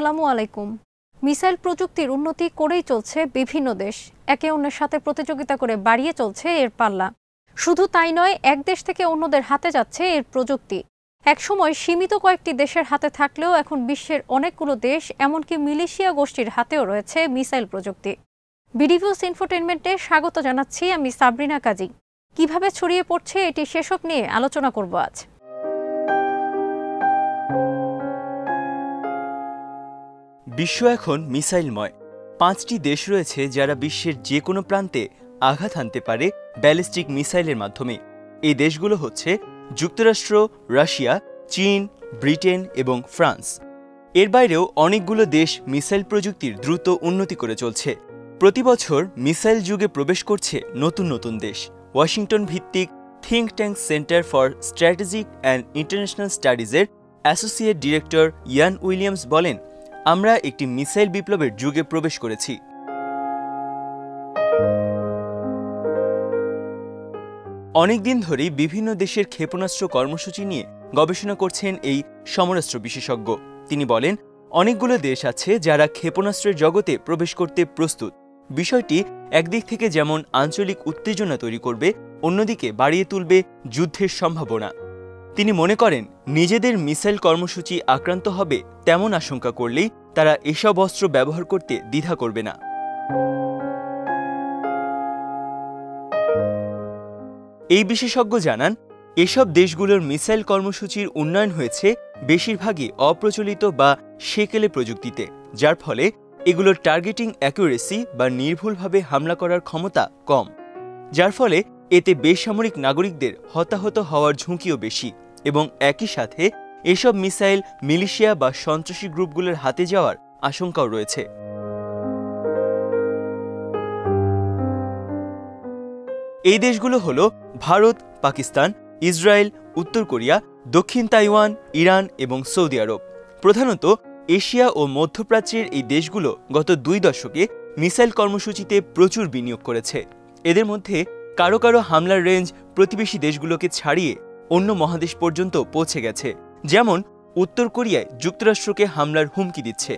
আসসালামু আলাইকুম। মিসাইল প্রযুক্তির উন্নতি করেই চলছে বিভিন্ন দেশ, একে অন্যের সাথে প্রতিযোগিতা করে বাড়িয়ে চলছে এর পাল্লা। শুধু তাই নয়, এক দেশ থেকে অন্যদের হাতে যাচ্ছে এর প্রযুক্তি। একসময় সীমিত কয়েকটি দেশের হাতে থাকলেও এখন বিশ্বের অনেকগুলো দেশ, এমনকি মিলিশিয়া গোষ্ঠীর হাতেও রয়েছে মিসাইল প্রযুক্তি। বিডিভিউস ইনফোটেইনমেন্টে স্বাগত জানাচ্ছি আমি সাবরিনা কাজী। কিভাবে ছড়িয়ে পড়ছে এটি সেসব নিয়ে আলোচনা করব আজ। বিশ্ব এখন মিসাইলময়। 5টি দেশ রয়েছে যারা বিশ্বের যে কোনো প্রান্তে আঘাত হানতে পারে ব্যালিস্টিক মিসাইলের মাধ্যমে। এই দেশগুলো হচ্ছে যুক্তরাষ্ট্র, রাশিয়া, চীন, ব্রিটেন এবং ফ্রান্স। এর বাইরেও অনেকগুলো দেশ মিসাইল প্রযুক্তির দ্রুত উন্নতি করে চলছে। প্রতি বছর মিসাইল যুগে প্রবেশ করছে নতুন নতুন দেশ। ওয়াশিংটন ভিত্তিক think tank center for strategic and international স্টাডিজের অ্যাসোসিয়েট ডিরেক্টর ইয়ান উইলিয়ামস বলেন, আমরা একটি মিসাইল বিপ্লবের যুগে প্রবেশ করেছি। অনেকদিন ধরেই বিভিন্ন দেশের ক্ষেপণাস্ত্র কর্মসূচি নিয়ে গবেষণা করছেন এই সমরাস্ত্র বিশেষজ্ঞ। তিনি বলেন, অনেকগুলো দেশ আছে যারা ক্ষেপণাস্ত্রের জগতে প্রবেশ করতে প্রস্তুত। বিষয়টি একদিক থেকে যেমন আঞ্চলিক উত্তেজনা তৈরি করবে, অন্যদিকে বাড়িয়ে তুলবে যুদ্ধের সম্ভাবনা। তিনি মনে করেন, নিজেদের মিসাইল কর্মসূচি আক্রান্ত হবে তেমন আশঙ্কা করলেই তারা এসব অস্ত্র ব্যবহার করতে দ্বিধা করবে না। এই বিশেষজ্ঞ জানান, এসব দেশগুলোর মিসাইল কর্মসূচির উন্নয়ন হয়েছে বেশিরভাগই অপ্রচলিত বা সেকেলে প্রযুক্তিতে, যার ফলে এগুলোর টার্গেটিং অ্যাকুরেসি বা নির্ভুলভাবে হামলা করার ক্ষমতা কম, যার ফলে এতে বেসামরিক নাগরিকদের হতাহত হওয়ার ঝুঁকিও বেশি এবং একই সাথে এসব মিসাইল মিলিশিয়া বা সন্ত্রাসী গ্রুপগুলোর হাতে যাওয়ার আশঙ্কাও রয়েছে। এই দেশগুলো হল ভারত, পাকিস্তান, ইসরায়েল, উত্তর কোরিয়া, দক্ষিণ তাইওয়ান, ইরান এবং সৌদি আরব। প্রধানত এশিয়া ও মধ্যপ্রাচ্যের এই দেশগুলো গত 2 দশকে মিসাইল কর্মসূচিতে প্রচুর বিনিয়োগ করেছে। এদের মধ্যে কারো কারো হামলার রেঞ্জ প্রতিবেশী দেশগুলোকে ছাড়িয়ে অন্য মহাদেশ পর্যন্ত পৌঁছে গেছে, যেমন উত্তর কোরিয়ায় যুক্তরাষ্ট্রকে হামলার হুমকি দিচ্ছে।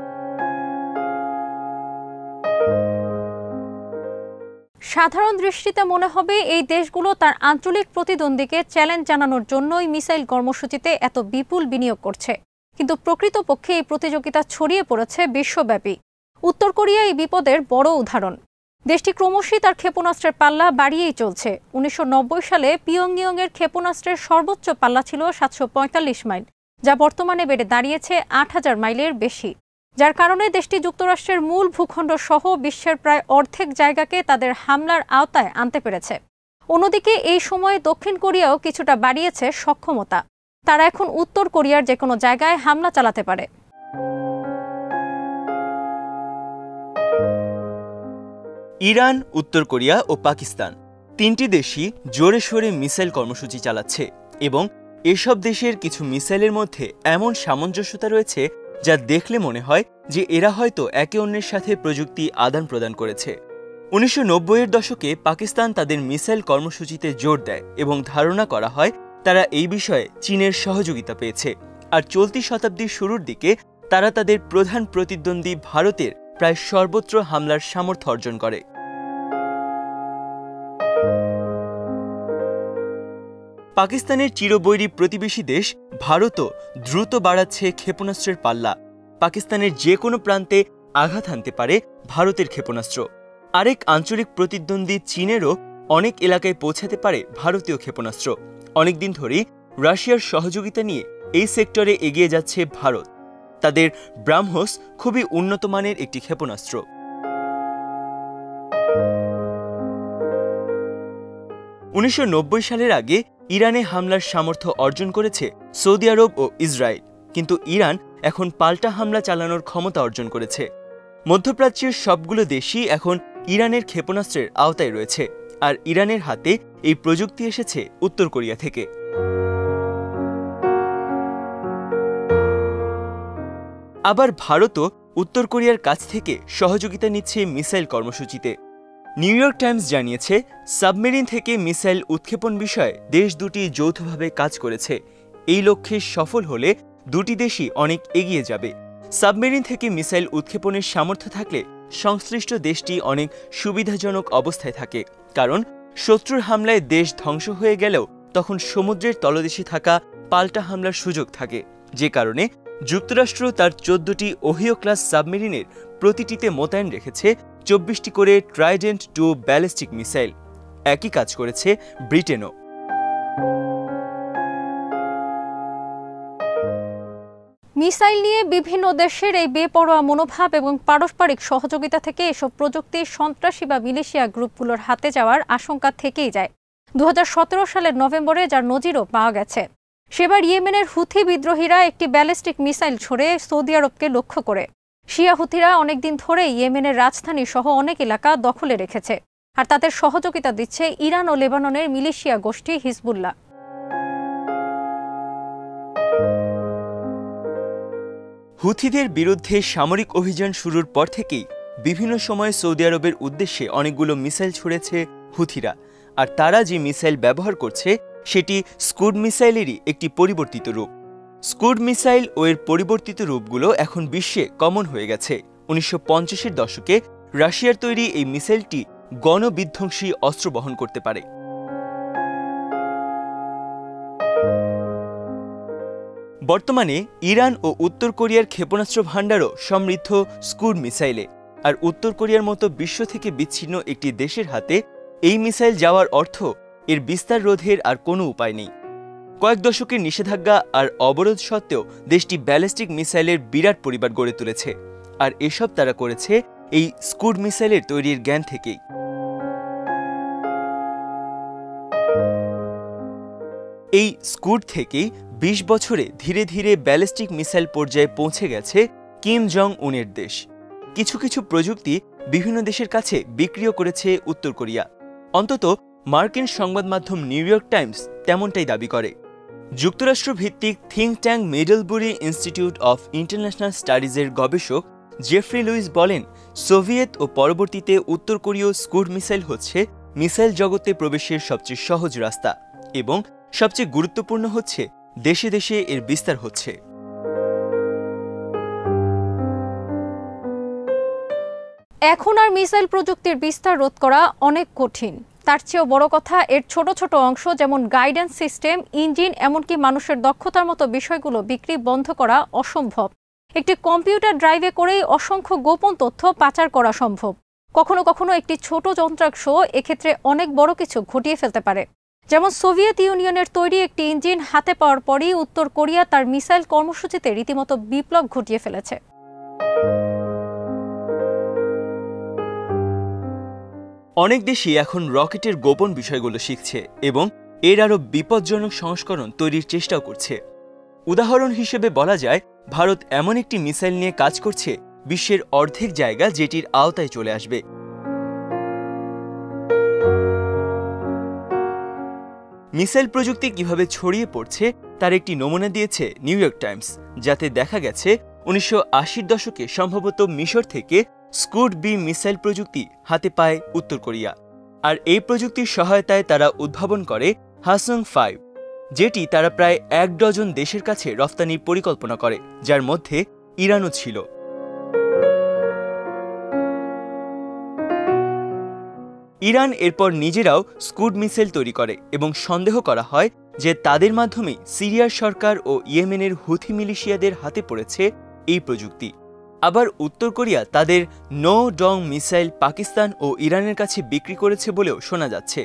সাধারণ দৃষ্টিতে মনে হবে এই দেশগুলো তার আঞ্চলিক প্রতিদ্বন্দ্বীকে চ্যালেঞ্জ জানানোর জন্যই মিসাইল কর্মসূচিতে এত বিপুল বিনিয়োগ করছে, কিন্তু প্রকৃতপক্ষে এই প্রতিযোগিতা ছড়িয়ে পড়েছে বিশ্বব্যাপী। উত্তর কোরিয়া এই বিপদের বড় উদাহরণ। দেশটি ক্রমশই তার ক্ষেপণাস্ত্রের পাল্লা বাড়িয়েই চলছে। 1990 সালে পিয়ংইয়ংয়ের ক্ষেপণাস্ত্রের সর্বোচ্চ পাল্লা ছিল 745 মাইল, যা বর্তমানে বেড়ে দাঁড়িয়েছে 8000 মাইলের বেশি, যার কারণে দেশটি যুক্তরাষ্ট্রের মূল ভূখণ্ড সহ বিশ্বের প্রায় অর্ধেক জায়গাকে তাদের হামলার আওতায় আনতে পেরেছে। অন্যদিকে এই সময়ে দক্ষিণ কোরিয়াও কিছুটা বাড়িয়েছে সক্ষমতা। তারা এখন উত্তর কোরিয়ার যে কোনো জায়গায় হামলা চালাতে পারে। ইরান, উত্তর কোরিয়া ও পাকিস্তান 3টি দেশই জোরে সোরে মিসাইল কর্মসূচি চালাচ্ছে এবং এসব দেশের কিছু মিসাইলের মধ্যে এমন সামঞ্জস্যতা রয়েছে যা দেখলে মনে হয় যে এরা হয়তো একে অন্যের সাথে প্রযুক্তি আদান প্রদান করেছে। 1990-এর দশকে পাকিস্তান তাদের মিসাইল কর্মসূচিতে জোর দেয় এবং ধারণা করা হয় তারা এই বিষয়ে চীনের সহযোগিতা পেয়েছে। আর চলতি শতাব্দীর শুরুর দিকে তারা তাদের প্রধান প্রতিদ্বন্দ্বী ভারতের প্রায় সর্বত্র হামলার সামর্থ্য অর্জন করে। পাকিস্তানের চিরবৈরী প্রতিবেশী দেশ ভারতও দ্রুত বাড়াচ্ছে ক্ষেপণাস্ত্রের পাল্লা। পাকিস্তানের যে কোনো প্রান্তে আঘাত হানতে পারে ভারতের ক্ষেপণাস্ত্র। আরেক আঞ্চলিক প্রতিদ্বন্দ্বী চীনেরও অনেক এলাকায় পৌঁছাতে পারে ভারতীয় ক্ষেপণাস্ত্র। অনেকদিন ধরেই রাশিয়ার সহযোগিতা নিয়ে এই সেক্টরে এগিয়ে যাচ্ছে ভারত। তাদের ব্রাহ্মোস খুবই উন্নত মানের একটি ক্ষেপণাস্ত্র। 1990 সালের আগে ইরানে হামলার সামর্থ্য অর্জন করেছে সৌদি আরব ও ইসরায়েল, কিন্তু ইরান এখন পাল্টা হামলা চালানোর ক্ষমতা অর্জন করেছে। মধ্যপ্রাচ্যের সবগুলো দেশই এখন ইরানের ক্ষেপণাস্ত্রের আওতায় রয়েছে, আর ইরানের হাতে এই প্রযুক্তি এসেছে উত্তর কোরিয়া থেকে। আবার ভারতও উত্তর কোরিয়ার কাছ থেকে সহযোগিতা নিচ্ছে মিসাইল কর্মসূচিতে। নিউ ইয়র্ক টাইমস জানিয়েছে, সাবমেরিন থেকে মিসাইল উৎক্ষেপণ বিষয়ে দেশ দুটি যৌথভাবে কাজ করেছে। এই লক্ষ্যে সফল হলে দুটি দেশই অনেক এগিয়ে যাবে। সাবমেরিন থেকে মিসাইল উৎক্ষেপণের সামর্থ্য থাকলে সংশ্লিষ্ট দেশটি অনেক সুবিধাজনক অবস্থায় থাকে, কারণ শত্রুর হামলায় দেশ ধ্বংস হয়ে গেলেও তখন সমুদ্রের তলদেশে থাকা পাল্টা হামলার সুযোগ থাকে, যে কারণে যুক্তরাষ্ট্র তার 14টি ওহিও ক্লাস সাবমেরিনের প্রতিটিতে মোতায়েন রেখেছে 24টি করে ট্রাইডেন্ট 2 ব্যালিস্টিক মিসাইল। একই কাজ করেছে ব্রিটেনও। মিসাইল নিয়ে বিভিন্ন দেশের এই বেপরোয়া মনোভাব এবং পারস্পরিক সহযোগিতা থেকে এসব প্রযুক্তি সন্ত্রাসী বা মিলিশিয়া গ্রুপগুলোর হাতে যাওয়ার আশঙ্কা থেকেই যায়। 2017 সালের নভেম্বরে যার নজিরও পাওয়া গেছে। সেবার ইয়েমেনের হুথি বিদ্রোহীরা একটি ব্যালিস্টিক মিসাইল ছড়ে সৌদি আরবকে লক্ষ্য করে। শিয়া হুথিরা অনেকদিন ধরেই ইয়েমেনের রাজধানী সহ অনেক এলাকা দখলে রেখেছে, আর তাদের সহযোগিতা দিচ্ছে ইরান ও লেবাননের মিলিশিয়া গোষ্ঠী হিজবুল্লাহ। হুথিদের বিরুদ্ধে সামরিক অভিযান শুরুর পর থেকেই বিভিন্ন সময়ে সৌদি আরবের উদ্দেশ্যে অনেকগুলো মিসাইল ছুড়েছে হুথিরা, আর তারা যে মিসাইল ব্যবহার করছে সেটি স্কুড মিসাইলেরই একটি পরিবর্তিত রূপ। স্কুড মিসাইল ও এর পরিবর্তিত রূপগুলো এখন বিশ্বে কমন হয়ে গেছে। 1950-এর দশকে রাশিয়ার তৈরি এই মিসাইলটি গণবিধ্বংসী অস্ত্র বহন করতে পারে। বর্তমানে ইরান ও উত্তর কোরিয়ার ক্ষেপণাস্ত্র ভাণ্ডারও সমৃদ্ধ স্কুড মিসাইলে, আর উত্তর কোরিয়ার মতো বিশ্ব থেকে বিচ্ছিন্ন একটি দেশের হাতে এই মিসাইল যাওয়ার অর্থ এর বিস্তার রোধের আর কোনো উপায় নেই। কয়েক দশকের নিষেধাজ্ঞা আর অবরোধ সত্ত্বেও দেশটি ব্যালিস্টিক মিসাইলের বিরাট পরিবার গড়ে তুলেছে, আর এসব তারা করেছে এই স্কুড মিসাইলের তৈরির জ্ঞান থেকেই। এই স্কুড থেকেই 20 বছরে ধীরে ধীরে ব্যালিস্টিক মিসাইল পর্যায়ে পৌঁছে গেছে কিম জং উনের দেশ। কিছু কিছু প্রযুক্তি বিভিন্ন দেশের কাছে বিক্রিও করেছে উত্তর কোরিয়া। অন্তত মার্কিন সংবাদ মাধ্যম নিউ ইয়র্ক টাইমস তেমনটাই দাবি করে। যুক্তরাষ্ট্র ভিত্তিক think tank Middlebury Institute of International স্টাডিজের গবেষক জেফ্রি লুইস বলেন, সোভিয়েত ও পরবর্তীতে উত্তর কোরীয় স্কুড মিসাইল হচ্ছে মিসাইল জগতে প্রবেশের সবচেয়ে সহজ রাস্তা, এবং সবচেয়ে গুরুত্বপূর্ণ হচ্ছে দেশে দেশে এর বিস্তার হচ্ছে। এখন আর মিসাইল প্রযুক্তির বিস্তার রোধ করা অনেক কঠিন। তার চেয়েও বড় কথা, এর ছোট ছোট অংশ যেমন গাইডেন্স সিস্টেম, ইঞ্জিন, এমনকি মানুষের দক্ষতার মতো বিষয়গুলো বিক্রি বন্ধ করা অসম্ভব। একটি কম্পিউটার ড্রাইভে করেই অসংখ্য গোপন তথ্য পাচার করা সম্ভব। কখনো কখনো একটি ছোট যন্ত্রাংশ এক্ষেত্রে অনেক বড় কিছু ঘটিয়ে ফেলতে পারে। যেমন সোভিয়েত ইউনিয়নের তৈরি একটি ইঞ্জিন হাতে পাওয়ার পরই উত্তর কোরিয়া তার মিসাইল কর্মসূচিতে রীতিমতো বিপ্লব ঘটিয়ে ফেলেছে। অনেক দেশই এখন রকেটের গোপন বিষয়গুলো শিখছে এবং এর আরও বিপজ্জনক সংস্করণ তৈরির চেষ্টাও করছে। উদাহরণ হিসেবে বলা যায়, ভারত এমন একটি মিসাইল নিয়ে কাজ করছে বিশ্বের অর্ধেক জায়গা যেটির আওতায় চলে আসবে। মিসাইল প্রযুক্তি কিভাবে ছড়িয়ে পড়ছে তার একটি নমুনা দিয়েছে নিউ ইয়র্ক টাইমস, যাতে দেখা গেছে 1980-র দশকে সম্ভবত মিশর থেকে স্কুড বি মিসাইল প্রযুক্তি হাতে পায় উত্তর কোরিয়া, আর এই প্রযুক্তির সহায়তায় তারা উদ্ভাবন করে হাসং 5, যেটি তারা প্রায় 1 ডজন দেশের কাছে রফতানির পরিকল্পনা করে, যার মধ্যে ইরানও ছিল। ইরান এরপর নিজেরাও স্কুড মিসাইল তৈরি করে এবং সন্দেহ করা হয় যে তাদের মাধ্যমেই সিরিয়ার সরকার ও ইয়েমেনের হুথি মিলিশিয়াদের হাতে পড়েছে এই প্রযুক্তি। আবার উত্তর কোরিয়া তাদের নো ডং মিসাইল পাকিস্তান ও ইরানের কাছে বিক্রি করেছে বলেও শোনা যাচ্ছে।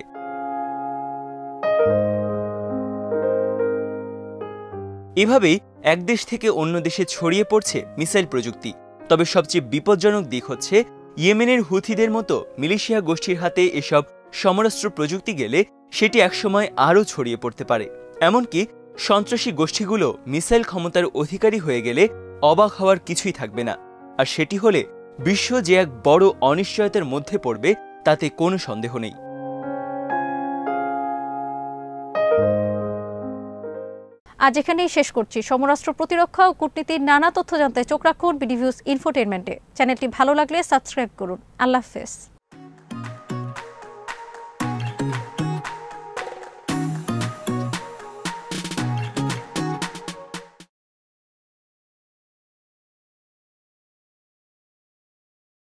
এভাবেই এক দেশ থেকে অন্য দেশে ছড়িয়ে পড়ছে মিসাইল প্রযুক্তি। তবে সবচেয়ে বিপজ্জনক দিক হচ্ছে, ইয়েমেনের হুথিদের মতো মিলিশিয়া গোষ্ঠীর হাতে এসব সমরাস্ত্র প্রযুক্তি গেলে সেটি একসময় আরও ছড়িয়ে পড়তে পারে। এমনকি সন্ত্রাসী গোষ্ঠীগুলো মিসাইল ক্ষমতার অধিকারী হয়ে গেলে অবাক হওয়ার কিছুই থাকবে না, আর সেটি হলে বিশ্ব যে এক বড় অনিশ্চয়তার মধ্যে পড়বে তাতে কোনো সন্দেহ নেই। আজ এখানেই শেষ করছি। সমরাস্ত্র, প্রতিরক্ষা ও কূটনীতির নানা তথ্য জানতে চোখ রাখুন বিডি নিউজ ইনফোটেইনমেন্টে। চ্যানেলটি ভালো লাগলে সাবস্ক্রাইব করুন। আল্লাহ হাফেজ।